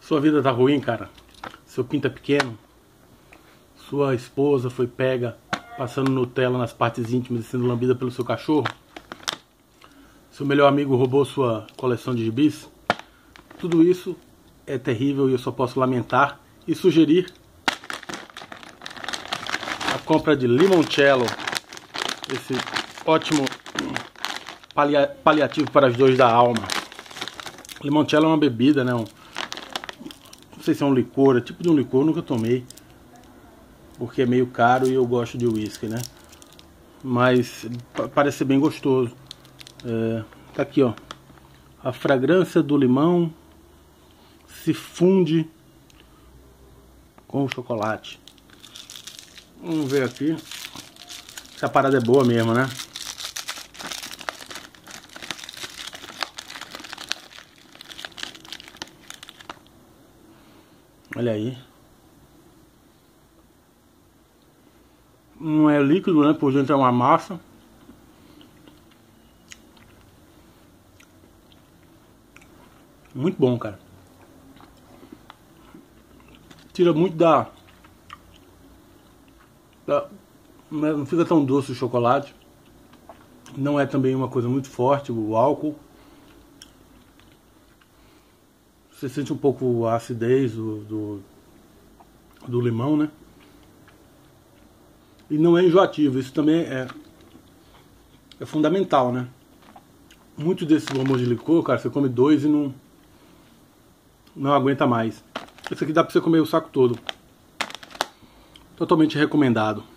Sua vida tá ruim, cara. Seu pinto é pequeno. Sua esposa foi pega passando Nutella nas partes íntimas e sendo lambida pelo seu cachorro. Seu melhor amigo roubou sua coleção de gibis. Tudo isso é terrível e eu só posso lamentar e sugerir a compra de limoncello, esse ótimo paliativo para as dores da alma. Limoncello é uma bebida, né? Não sei se é um licor, é tipo de um licor, eu nunca tomei, porque é meio caro e eu gosto de uísque, né? Mas parece ser bem gostoso. Tá aqui, ó. A fragrância do limão se funde com o chocolate. Vamos ver aqui se a parada é boa mesmo, né? Olha aí. Não é líquido, né? Por dentro é uma massa. Muito bom, cara. Tira muito não fica tão doce o chocolate. Não é também uma coisa muito forte o álcool. Você sente um pouco a acidez do limão, né? E não é enjoativo. Isso também é fundamental, né? Muitos desses bombons de licor, cara, você come 2 e não aguenta mais. Esse aqui dá pra você comer o saco todo. Totalmente recomendado.